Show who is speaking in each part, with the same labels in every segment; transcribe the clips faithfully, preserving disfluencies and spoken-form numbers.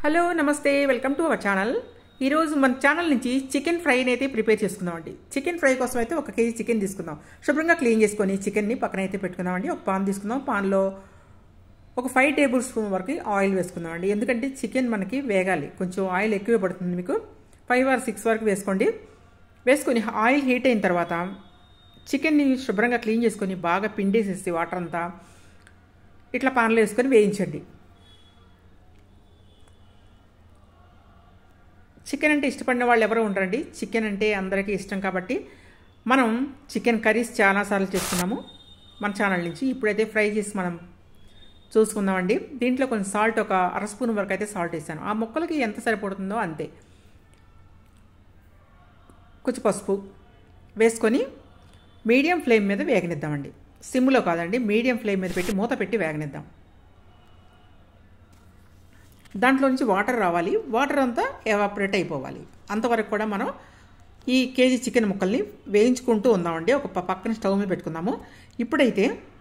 Speaker 1: Hello నమస్తే welcome to our channel. ఈరోజు మన ఛానల్ నుంచి చికెన్ ఫ్రైని అయితే ప్రిపేర్ చేసుకుందామండి. చికెన్ ఫ్రై కోసం అయితే ఒక కేజీ చికెన్ తీసుకుందాం. శుభ్రంగా క్లీన్ చేసుకొని చికెన్ని పక్కన అయితే పెట్టుకుందామండి. ఒక పాన్ తీసుకుందాం. పాన్లో ఒక ఫైవ్ టేబుల్ స్పూన్ వరకు ఆయిల్ వేసుకుందామండి. ఎందుకంటే చికెన్ మనకి వేగాలి, కొంచెం ఆయిల్ ఎక్కువ పడుతుంది. మీకు ఫైవ్ ఆర్ సిక్స్ వరకు వేసుకోండి. వేసుకొని ఆయిల్ హీట్ అయిన తర్వాత చికెన్ని శుభ్రంగా క్లీన్ చేసుకొని బాగా పిండేసేసి వాటర్ అంతా ఇట్లా పాన్లో వేసుకొని వేయించండి. చికెన్ అంటే ఇష్టపడిన వాళ్ళు ఎవరో ఉండరండి. చికెన్ అంటే అందరికీ ఇష్టం కాబట్టి మనం చికెన్ కర్రీస్ చాలాసార్లు చేసుకున్నాము మన ఛానల్ నుంచి. ఇప్పుడైతే ఫ్రై చేసి మనం చూసుకుందామండి. దీంట్లో కొంచెం సాల్ట్, ఒక అర స్పూన్ వరకు అయితే సాల్ట్ వేసాను. ఆ ముక్కలకి ఎంత సరిపడుతుందో అంతే. కొంచెం పసుపు వేసుకొని మీడియం ఫ్లేమ్ మీద వేగనిద్దామండి. సిమ్లో కాదండి, మీడియం ఫ్లేమ్ మీద పెట్టి మూత పెట్టి వేగనిద్దాం. దాంట్లో నుంచి వాటర్ రావాలి, వాటర్ అంతా ఎవాపరేట్ అయిపోవాలి. అంతవరకు కూడా మనం ఈ కేజీ చికెన్ ముక్కల్ని వేయించుకుంటూ ఉందామండి. ఒక పక్కన స్టవ్ మీద పెట్టుకుందాము. ఇప్పుడైతే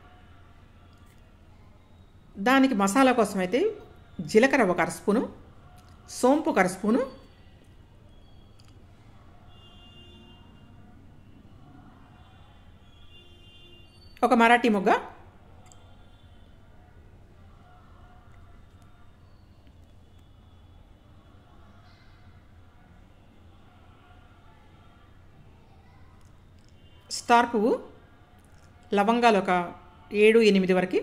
Speaker 1: దానికి మసాలా కోసం అయితే జీలకర్ర ఒక అర స్పూను, సోంపు ఒక అర స్పూను, ఒక మరాఠీ మొగ్గ, స్టార్ పువ్వు, లవంగాలు ఒక ఏడు ఎనిమిది వరకు,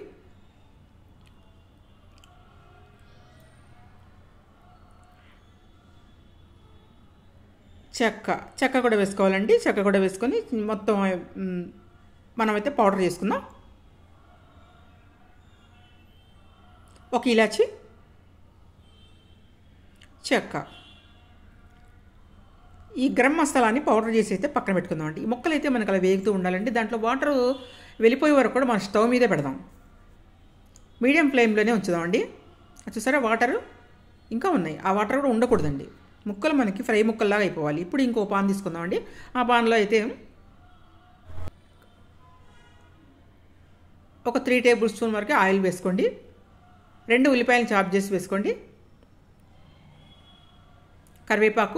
Speaker 1: చెక్క చెక్క కూడా వేసుకోవాలండి. చెక్క కూడా వేసుకొని మొత్తం మనమైతే పౌడర్ చేసుకుందాం. ఒక ఇలాచి, చెక్క, ఈ గరం మసాలాని పౌడర్ చేసి అయితే పక్కన పెట్టుకుందాం అండి. ఈ ముక్కలు అయితే మనకు అలా వేగుతూ ఉండాలండి. దాంట్లో వాటర్ వెళ్ళిపోయే వరకు కూడా మనం స్టవ్ మీదే పెడదాం. మీడియం ఫ్లేమ్లోనే ఉంచుదామండి. చూసారా వాటర్ ఇంకా ఉన్నాయి, ఆ వాటర్ కూడా ఉండకూడదండి. ముక్కలు మనకి ఫ్రై ముక్కల్లాగా అయిపోవాలి. ఇప్పుడు ఇంకో పాన్ తీసుకుందామండి. ఆ పాన్లో అయితే ఒక త్రీ టేబుల్ స్పూన్ వరకు ఆయిల్ వేసుకోండి. రెండు ఉల్లిపాయలు చాప్ చేసి వేసుకోండి. కరివేపాకు,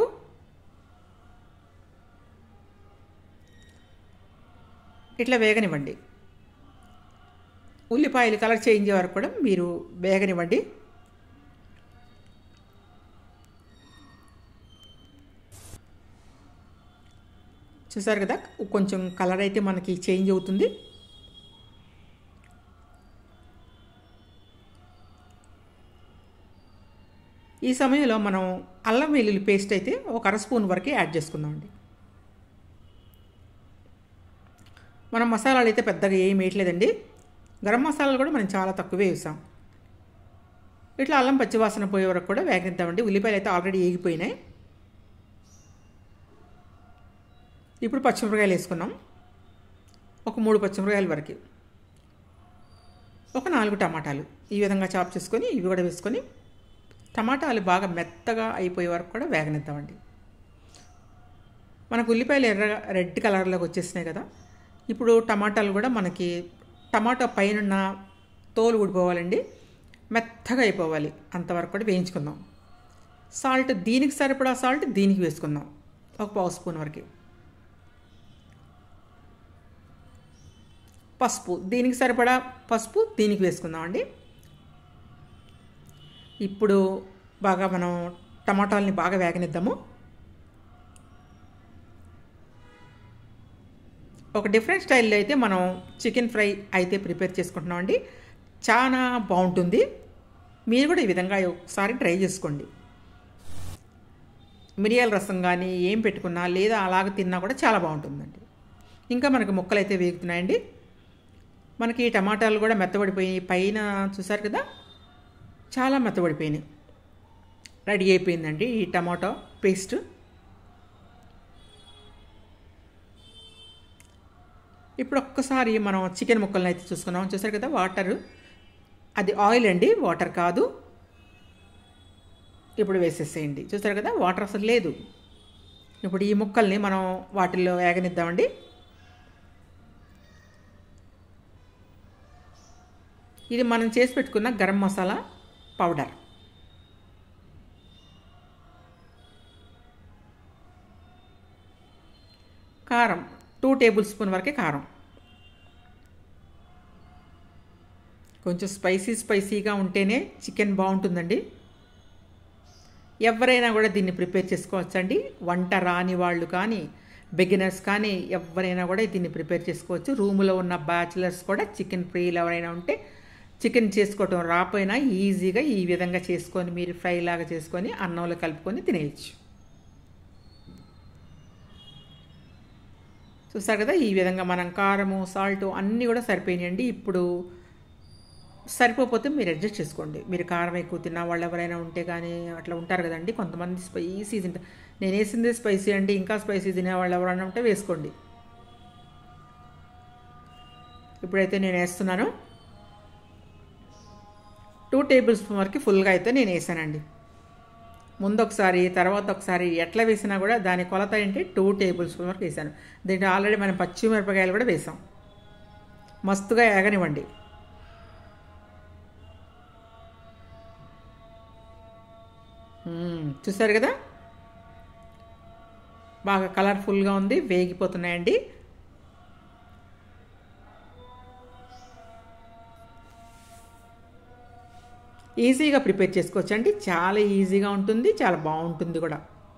Speaker 1: ఇట్లా వేగనివ్వండి. ఉల్లిపాయలు కలర్ చేంజ్ అయ్యే వరకు కూడా మీరు వేగనివ్వండి. చూసారు కదా, కొంచెం కలర్ అయితే మనకి చేంజ్ అవుతుంది. ఈ సమయంలో మనం అల్లం వెల్లుల్లి పేస్ట్ అయితే ఒక అర స్పూన్ వరకు యాడ్ చేసుకుందామండి. మనం మసాలాలు అయితే పెద్దగా ఏం వేయట్లేదండి. గరం మసాలాలు కూడా మనం చాలా తక్కువే వేసాం. ఇట్లా అల్లం పచ్చివాసన పోయే వరకు కూడా వేగనిద్దామండి. ఉల్లిపాయలు అయితే ఆల్రెడీ వేగిపోయినాయి. ఇప్పుడు పచ్చిమిరపకాయలు వేసుకున్నాం. ఒక మూడు పచ్చిమిరపకాయల వరకు, ఒక నాలుగు టమాటాలు ఈ విధంగా చాప్ చేసుకొని ఇవి కూడా వేసుకొని టమాటాలు బాగా మెత్తగా అయిపోయే వరకు కూడా వేగనిద్దామండి. మనకు ఉల్లిపాయలు ఎర్రగా రెడ్ కలర్లోకి వచ్చేసినాయి కదా. ఇప్పుడు టమాటాలు కూడా మనకి టమాటా పైన తోలు ఊడిపోవాలండి, మెత్తగా అయిపోవాలి. అంతవరకు కూడా వేయించుకుందాం. సాల్ట్ దీనికి సరిపడా సాల్ట్ దీనికి వేసుకుందాం, ఒక పావు స్పూన్ వరకు. పసుపు దీనికి సరిపడా పసుపు దీనికి వేసుకుందామండి. ఇప్పుడు బాగా మనం టమాటాలని బాగా వేగనిద్దాము. ఒక డిఫరెంట్ స్టైల్లో అయితే మనం చికెన్ ఫ్రై అయితే ప్రిపేర్ చేసుకుంటున్నామండి. చాలా బాగుంటుంది. మీరు కూడా ఈ విధంగా ఒకసారి ట్రై చేసుకోండి. మిరియాల రసం కానీ ఏం పెట్టుకున్నా లేదా అలాగ తిన్నా కూడా చాలా బాగుంటుందండి. ఇంకా మనకు ముక్కలు అయితే వేగుతున్నాయండి. మనకి టమాటాలు కూడా మెత్తబడిపోయి పైన చూసారు కదా, చాలా మెత్తబడిపోయినాయి. రెడీ అయిపోయిందండి ఈ టమాటో పేస్ట్. ఇప్పుడు ఒక్కసారి మనం చికెన్ ముక్కలను అయితే చూసుకున్నాం. చూసారు కదా వాటర్, అది ఆయిల్ అండి, వాటర్ కాదు. ఇప్పుడు వేసేసేయండి. చూసారు కదా వాటర్ అసలు లేదు. ఇప్పుడు ఈ ముక్కల్ని మనం వాటిల్లో వేగనిద్దామండి. ఇది మనం చేసి పెట్టుకున్న గరం మసాలా పౌడర్. కారం టూ టేబుల్ స్పూన్ వరకే కారం. కొంచెం స్పైసీ స్పైసీగా ఉంటేనే చికెన్ బాగుంటుందండి. ఎవరైనా కూడా దీన్ని ప్రిపేర్ చేసుకోవచ్చండి. వంట రాని వాళ్ళు కానీ బిగినర్స్ కానీ ఎవరైనా కూడా దీన్ని ప్రిపేర్ చేసుకోవచ్చు. రూములో ఉన్న బ్యాచిలర్స్ కూడా చికెన్ ఫ్రైలు ఎవరైనా ఉంటే చికెన్ చేసుకోవటం రాపోయినా ఈజీగా ఈ విధంగా చేసుకొని మీరు ఫ్రై లాగా చేసుకొని అన్నంలో కలుపుకొని తినేయచ్చు. చూసారు కదా, ఈ విధంగా మనం కారము సాల్ట్ అన్నీ కూడా సరిపోయినాయండి. ఇప్పుడు సరిపోతే మీరు అడ్జస్ట్ చేసుకోండి. మీరు కారం ఎక్కువ తిన్న వాళ్ళు ఎవరైనా ఉంటే కానీ అట్లా ఉంటారు కదండి, కొంతమంది స్పైసీ తింటా. నేను వేసిందే స్పైసీ అండి, ఇంకా స్పైసీ తినే వాళ్ళు ఎవరైనా ఉంటే వేసుకోండి. ఇప్పుడైతే నేను వేస్తున్నాను. టూ టేబుల్ స్పూన్ వరకు ఫుల్గా అయితే నేను వేసానండి. ముందు ఒకసారి తర్వాత ఒకసారి ఎట్లా వేసినా కూడా దాని కొలత ఏంటి టూ టేబుల్ స్పూన్ వరకు వేసాను. దీంట్లో ఆల్రెడీ మనం పచ్చిమిరపకాయలు కూడా వేసాం. మస్తుగా ఏగనివ్వండి. చూసారు కదా, బాగా కలర్ఫుల్గా ఉంది, వేగిపోతున్నాయండి. ఈజీగా ప్రిపేర్ చేసుకోవచ్చండి, చాలా ఈజీగా ఉంటుంది, చాలా బాగుంటుంది కూడా.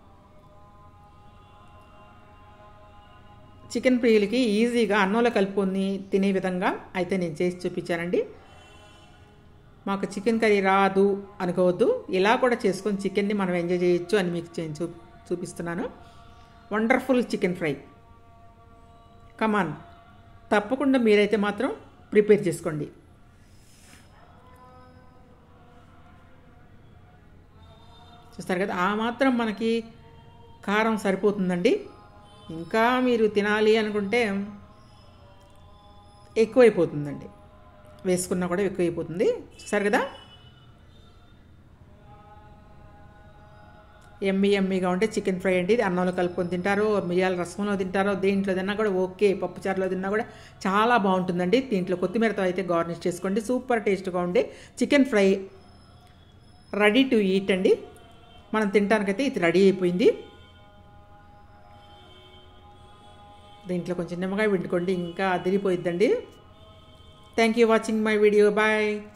Speaker 1: చికెన్ ప్రియులకి ఈజీగా అన్నంలో కలుపుకొని తినే విధంగా అయితే నేను చేసి చూపించానండి. మాకు చికెన్ కర్రీ రాదు అనుకోవద్దు, ఇలా కూడా చేసుకొని చికెన్ని మనం ఎంజాయ్ చేయొచ్చు అని మీకు చూ చూపిస్తున్నాను. Wonderful chicken fry. కమాన్, తప్పకుండా మీరైతే మాత్రం ప్రిపేర్ చేసుకోండి. చూస్తారు కదా, ఆ మాత్రం మనకి కారం సరిపోతుందండి. ఇంకా మీరు తినాలి అనుకుంటే ఎక్కువైపోతుందండి, వేసుకున్నా కూడా ఎక్కువైపోతుంది. చూసారు కదా, ఎమ్మీ ఎమ్మీగా ఉంటే చికెన్ ఫ్రై అండి. ఇది అన్నంలో కలుపుకొని తింటారో, మిరియాల రసంలో తింటారో, దేంట్లో తిన్నా కూడా ఓకే, పప్పుచారులో తిన్నా కూడా చాలా బాగుంటుందండి. దీంట్లో కొత్తిమీరతో అయితే గార్నిష్ చేసుకోండి. సూపర్ టేస్ట్గా ఉండే chicken fry ready to eat అండి. మనం తినడానికైతే ఇది రెడీ అయిపోయింది. దీంట్లో కొంచెం నిమ్మకాయ పిండుకోండి, ఇంకా అదిరిపోయిద్దండి. Thank you watching my video. Bye.